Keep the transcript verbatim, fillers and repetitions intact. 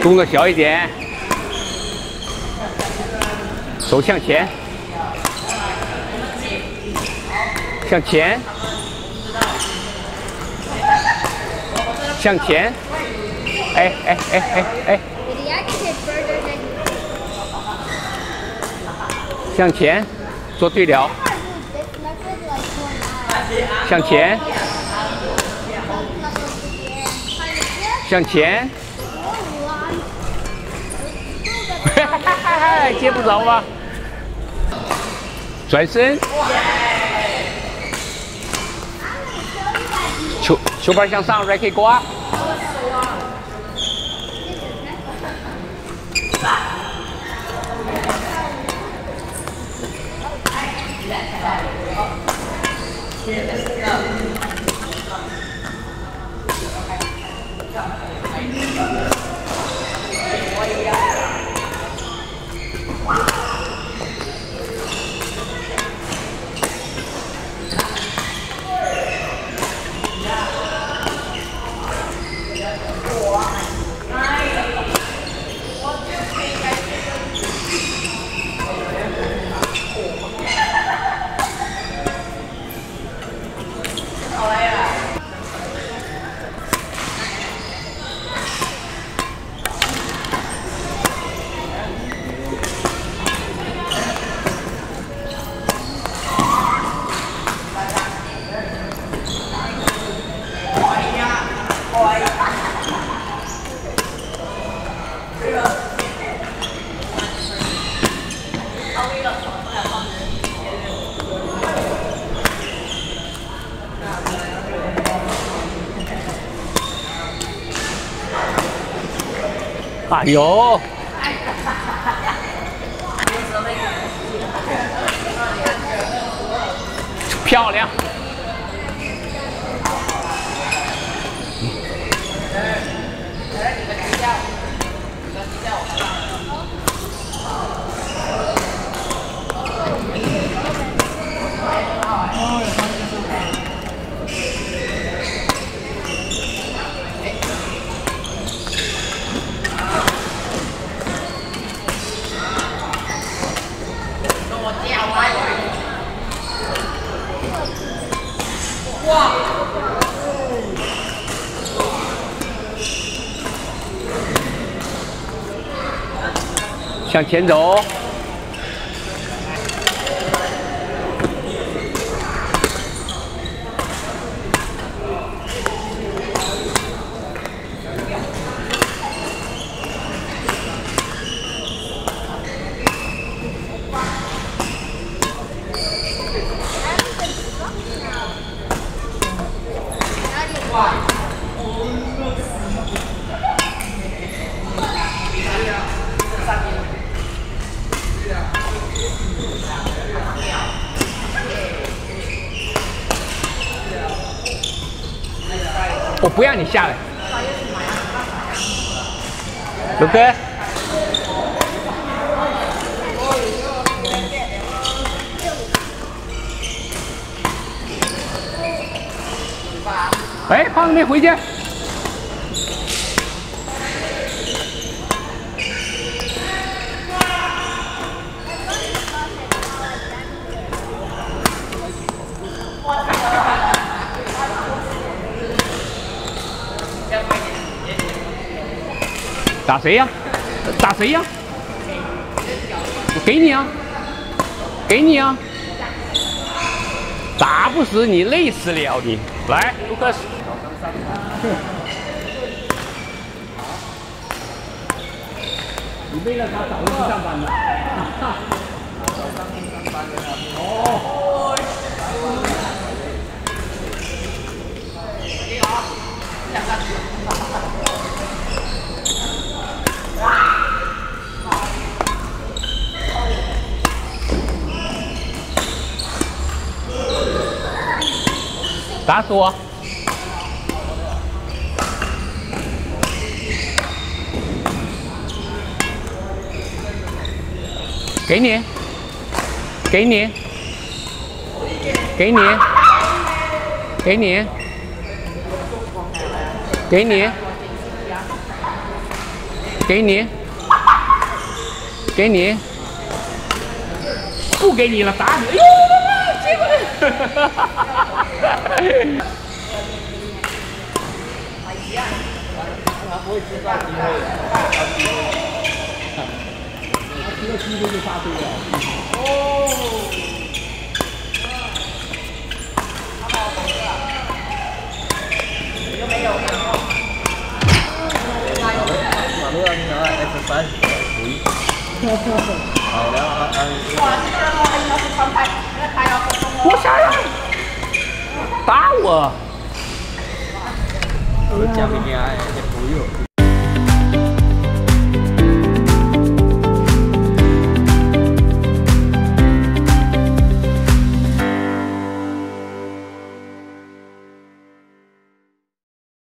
动作小一点，手向前，向前，向前，哎哎哎哎哎，向前，做对了，向前，向前。 接不着吗？转身，球球拍向上 ，racket 刮。哎呦！漂亮！哇！向前走。我不让你下来，刘哥。哎，胖子没回去。打谁呀？打谁呀？我给你啊，给你啊！打不死你，累死了你！来，卢克斯。你为了他早就去上班了。哦。打死我！给你，给你，给你，给你，给你， 给你，给你，不给你了，打你！哎呦，结果， 他不会制造机会的。他这个机会就发挥了。哦。你又没有看过。马路上你拿 F 三十一。好，然后按。哇，这个人还要是穿牌，那牌要很重。 我下来，打我！ 我讲明天还不用。